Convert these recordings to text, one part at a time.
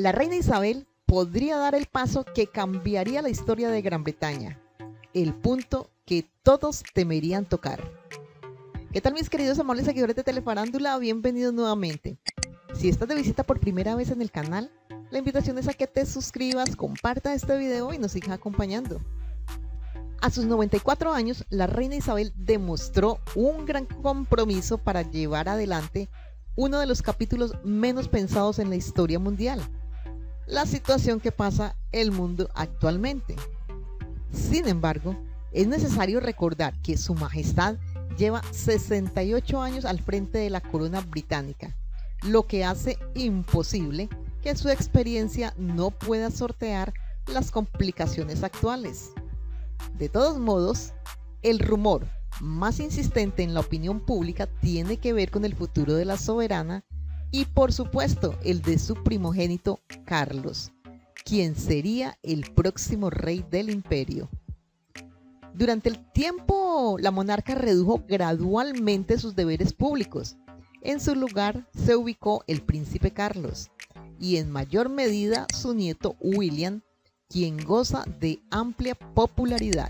La reina Isabel podría dar el paso que cambiaría la historia de Gran Bretaña, el punto que todos temerían tocar. ¿Qué tal, mis queridos amables seguidores de Telefarándula? Bienvenidos nuevamente. Si estás de visita por primera vez en el canal, la invitación es a que te suscribas, compartas este video y nos sigas acompañando. A sus 94 años, la reina Isabel demostró un gran compromiso para llevar adelante uno de los capítulos menos pensados en la historia mundial, la situación que pasa el mundo actualmente. Sin embargo, es necesario recordar que Su Majestad lleva 68 años al frente de la corona británica, lo que hace imposible que su experiencia no pueda sortear las complicaciones actuales. De todos modos, el rumor más insistente en la opinión pública tiene que ver con el futuro de la soberana y, por supuesto, el de su primogénito Carlos, quien sería el próximo rey del imperio. Durante el tiempo, la monarca redujo gradualmente sus deberes públicos. En su lugar se ubicó el príncipe Carlos y en mayor medida su nieto William, quien goza de amplia popularidad.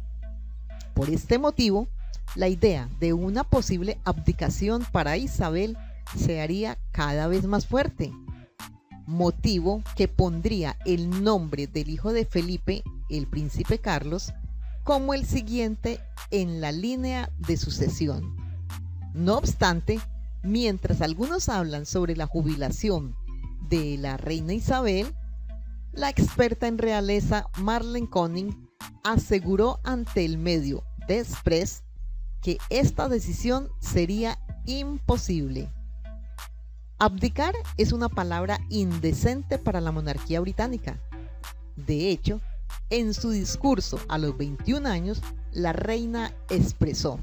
Por este motivo, la idea de una posible abdicación para Isabel se haría cada vez más fuerte, motivo que pondría el nombre del hijo de Felipe, el príncipe Carlos, como el siguiente en la línea de sucesión. No obstante, mientras algunos hablan sobre la jubilación de la reina Isabel, la experta en realeza Marlene Conning aseguró ante el medio The Express que esta decisión sería imposible. Abdicar es una palabra indecente para la monarquía británica. De hecho, en su discurso a los 21 años, la reina expresó: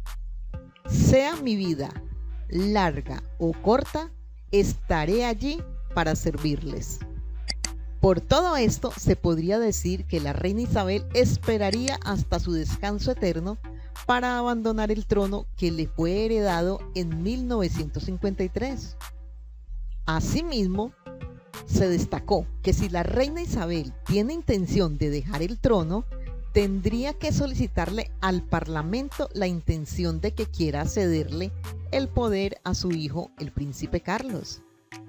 «Sea mi vida larga o corta, estaré allí para servirles». Por todo esto, se podría decir que la reina Isabel esperaría hasta su descanso eterno para abandonar el trono que le fue heredado en 1953. Asimismo, se destacó que si la reina Isabel tiene intención de dejar el trono, tendría que solicitarle al Parlamento la intención de que quiera cederle el poder a su hijo, el príncipe Carlos.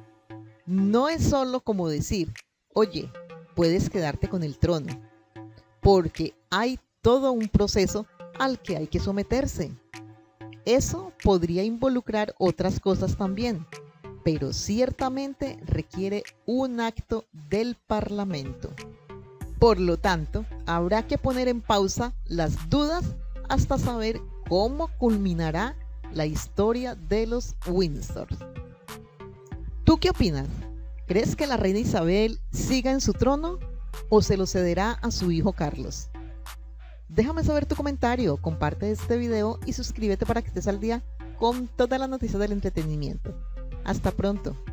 No es solo como decir: «Oye, puedes quedarte con el trono», porque hay todo un proceso al que hay que someterse. Eso podría involucrar otras cosas también, pero ciertamente requiere un acto del Parlamento. Por lo tanto, habrá que poner en pausa las dudas hasta saber cómo culminará la historia de los Windsor. ¿Tú qué opinas? ¿Crees que la reina Isabel siga en su trono o se lo cederá a su hijo Carlos? Déjame saber tu comentario, comparte este video y suscríbete para que estés al día con todas las noticias del entretenimiento. Hasta pronto.